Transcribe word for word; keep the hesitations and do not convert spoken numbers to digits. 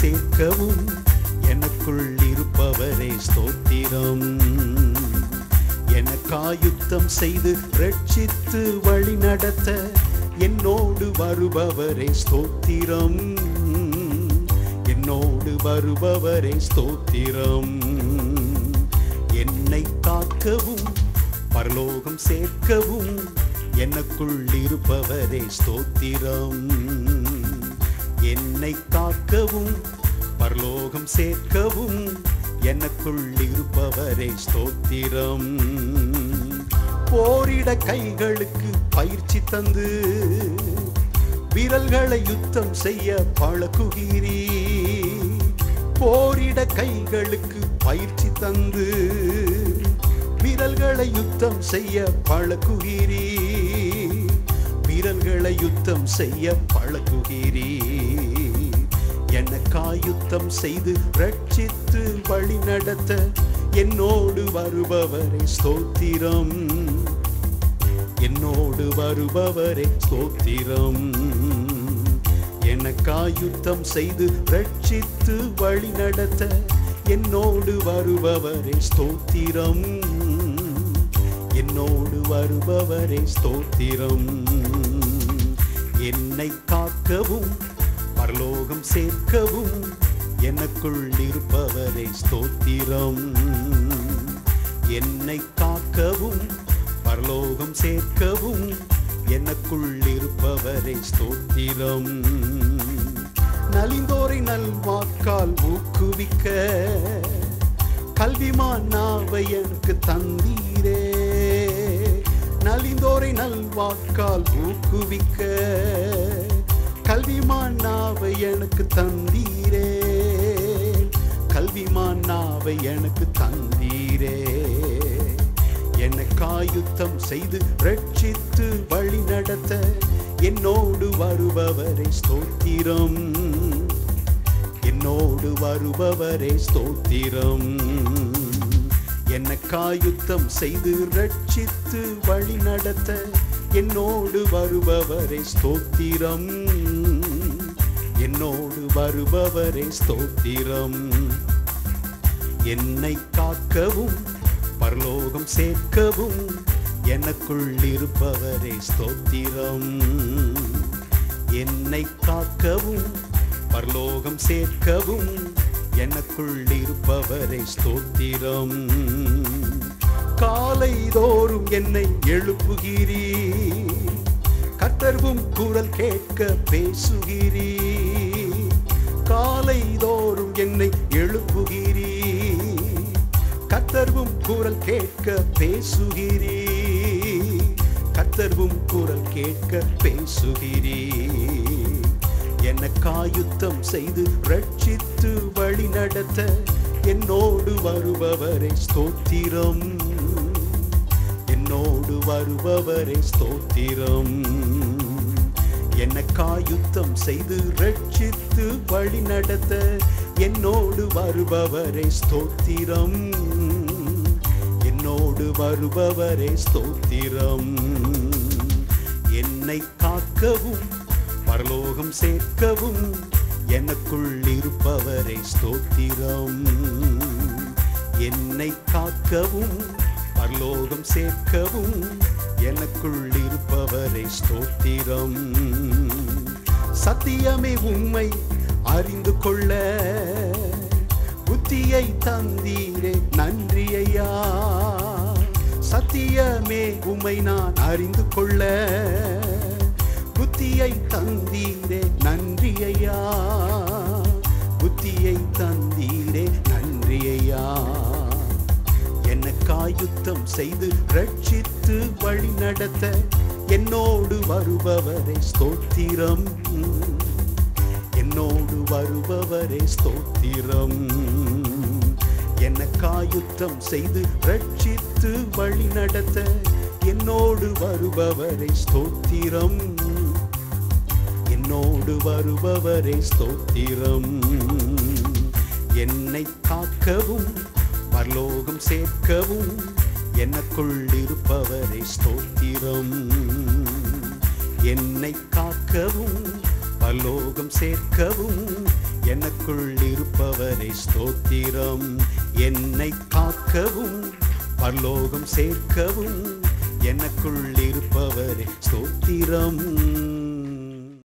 சேர்க்கவும் எனக்குள் இருப்பவரே ஸ்தோத்திரம். எனக்காயுத்தம் செய்து ரட்சித்து வழி நடத்த என்னோடு வருபவரே ஸ்தோத்திரம். என்னோடு வருபவரே ஸ்தோத்திரம். என்னை காக்கவும் பரலோகம் சேர்க்கவும் எனக்குள் இருப்பவரே ஸ்தோத்திரம். என்னை காக்கவும் பரலோகம் சேர்க்கவும் எனக்குள் இருப்பவரே ஸ்தோத்திரம். போரிட கைகளுக்கு பயிற்சி தந்து விரல்களை யுத்தம் செய்ய பழக்குகிறீ. போரிட கைகளுக்கு பயிற்சி தந்து விரல்களை யுத்தம் செய்ய பழக்குகிறீ. விரல்களை யுத்தம் செய்ய பழக்குகிறீ. எனக்காயுத்தம் செய்து ரட்சித்து வழி நடத்த என்னோடு வருபவரே ஸ்தோத்திரம். என்னோடு வருபவரே ஸ்தோத்திரம். எனக்காயுத்தம் செய்து ரட்சித்து வழி நடத்த என்னோடு வருபவரே ஸ்தோத்திரம். என்னோடு வருபவரே ஸ்தோத்திரம். என்னை காக்கவும் பரலோகம் சேர்க்கவும் எனக்குள் இருப்பவரே ஸ்தோத்திரம். என்னை காக்கவும் பரலோகம் சேர்க்கவும் எனக்குள் இருப்பவரே ஸ்தோத்திரம். நலிந்தோரை நல்வாக்கால் ஊக்குவிக்க கல்விமான் நாவை எனக்கு தந்தீரே. நலிந்தோரை நல்வாக்கால் ஊக்குவிக்க கல்விமான் நாவை எனக்கு தந்தீரே. கல்விமான் நாவை எனக்கு தந்தீரே. எனக்காயுத்தம் செய்து ரட்சித்து வழி நடத்த என்னோடு வருபவரே ஸ்தோத்திரம். என்னோடு வருபவரே ஸ்தோத்திரம். எனக்காயுத்தம் செய்து ரட்சித்து வழி நடத்த என்னோடு வருபவரே ஸ்தோத்திரம். என்னோடு வருபவரே ஸ்தோத்திரம். என்னை காக்கவும் பரலோகம் சேர்க்கவும் எனக்குள் இருப்பவரே ஸ்தோத்திரம். என்னை காக்கவும் பரலோகம் சேர்க்கவும் எனக்குள் இருப்பவரே ஸ்தோத்திரம். காலை தோறும் என்னை எழுப்புகிறீ. கர்த்தரும் குரல் கேட்க பேசுகிறீ. காலை தோறும் என்னை எழுப்புகிறீ. கர்த்தரும் குரல் கேட்க பேசுகிறீ. கர்த்தரும் குரல் கேட்க பேசுகிறீ. எனக்காயுத்தம் செய்து ரட்சித்து வழி நடத்த என்னோடு வருபவரே ஸ்தோத்திரம். என்னோடு வருபவரே ஸ்தோத்திரம். எனக்காயுத்தம் செய்து ரட்சித்து வழி நடத்த என்னோடு வருபவரே ஸ்தோத்திரம். என்னோடு வருபவரே ஸ்தோத்திரம். என்னை காக்கவும் பரலோகம் சேர்க்கவும் எனக்குள் இருப்பவரே ஸ்தோத்திரம். என்னை காக்கவும் பரலோகம் சேர்க்கவும் எனக்குள் இருப்பவரே ஸ்தோத்திரம். சத்தியமே உம்மை அறிந்து கொள்ள புத்தியை தந்தீரே நன்றி ஐயா. சத்தியமே உம்மை நான் அறிந்து கொள்ள புத்தியை தந்தீரே நன்றி ஐயா. புத்தியை தந்தீரே நன்றி ஐயா. எனக்காயுத்தம் செய்து ரட்சித்து வழி நடத்த என்னோடு வருபவரே ஸ்தோத்திரம். என்னோடு வருபவரே ஸ்தோத்திரம். எனக்காயுத்தம் செய்து ரட்சித்து வழி நடத்த என்னோடு வருபவரே ஸ்தோத்திரம். என்னோடு வருபவரே ஸ்தோத்திரம். என்னை காக்கவும் பரலோகம் சேர்க்கவும் எனக்குள் இருப்பவரே ஸ்தோத்திரம். என்னை காக்கவும் பரலோகம் சேர்க்கவும் எனக்குள் இருப்பவரே ஸ்தோத்திரம். என்னை காக்கவும் பரலோகம் சேர்க்கவும் எனக்குள் இருப்பவரே ஸ்தோத்திரம்.